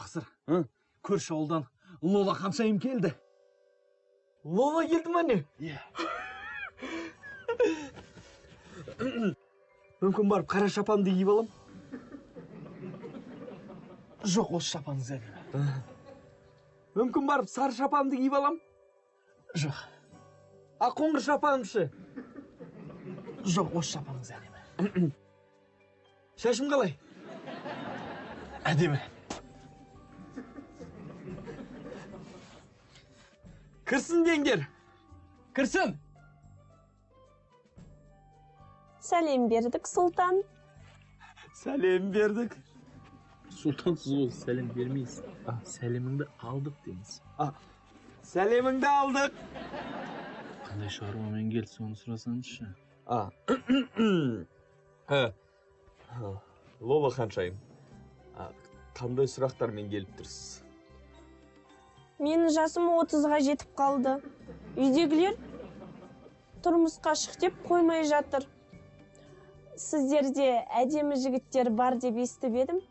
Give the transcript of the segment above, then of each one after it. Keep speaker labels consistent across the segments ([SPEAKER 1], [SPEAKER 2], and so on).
[SPEAKER 1] тақсыр. Көрші ауылдан Лола қаншайым келді.
[SPEAKER 2] Лола келді ма не?
[SPEAKER 1] Иә.
[SPEAKER 2] Мүмкін барып қара шапанды киіп алам?
[SPEAKER 1] Жоқ, осы шапанды зәлиме.
[SPEAKER 2] Мүмкін барып сары шапанды киіп алам?
[SPEAKER 1] Жоқ.
[SPEAKER 2] А қоңыр шапанымшы?
[SPEAKER 1] Жоқ, осы шапанды зәлиме.
[SPEAKER 2] Шашым қалай?
[SPEAKER 1] Әдемі.
[SPEAKER 2] Кірсін деңдер. Кірсін.
[SPEAKER 3] Сәлем бердік, сұлтан.
[SPEAKER 2] Сәлем бердік.
[SPEAKER 4] Сұлтансыз ғой, сәлем бермейсіз. Сәлеміңді алдық дейміз.
[SPEAKER 2] Сәлеміңді алдық.
[SPEAKER 4] Қандай шаруамен келді, соны сұрасаңызшы.
[SPEAKER 2] Лола ханшайым. Қандай сұрақтармен келіп тұрсыз?
[SPEAKER 3] Менің жасым 30-ға жетіп қалды. Үйдегілер тұрмысқа шық деп қоймай жатыр. Сіздерде әдемі жігіттер бар деп естіп едім.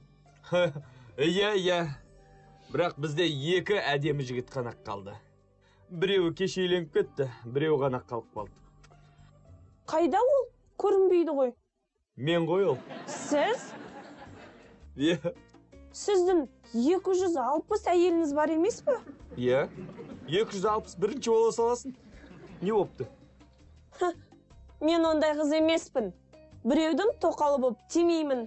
[SPEAKER 2] Иә. Бірақ бізде 2 әдемі жігіт қана қалды. Біреуі кеше үйленіп кетті, біреуі ғана қалып қалды.
[SPEAKER 3] Қайда ол? Көрінбейді ғой.
[SPEAKER 2] Мен ғой ол.
[SPEAKER 3] Сіз?
[SPEAKER 2] Иә.
[SPEAKER 3] Сіздің 260 әйеліңіз бар емес пе?
[SPEAKER 2] Иә. 261-ші бола саласың. Не болыпты?
[SPEAKER 3] Мен ондай қыз емеспін. Біреудің тоқалы болып тимеймін.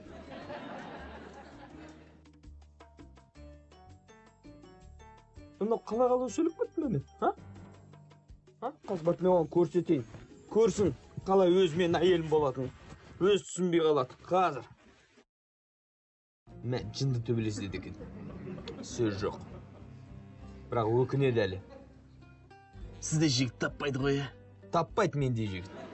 [SPEAKER 2] Мынау қалағалы сөйлеп кеттім мен, Қазбат, мен оған көрсетейін. Көрсін, қалай өзімен әйелім болатын. Өз түсінбей қалады. Қазір. Мен жынды төбелес деді екен. Сөз жоқ. Бірақ өкінеді әлі.
[SPEAKER 1] Сізде жігіт таппайды ғой,
[SPEAKER 2] Таппайды менде жігіт.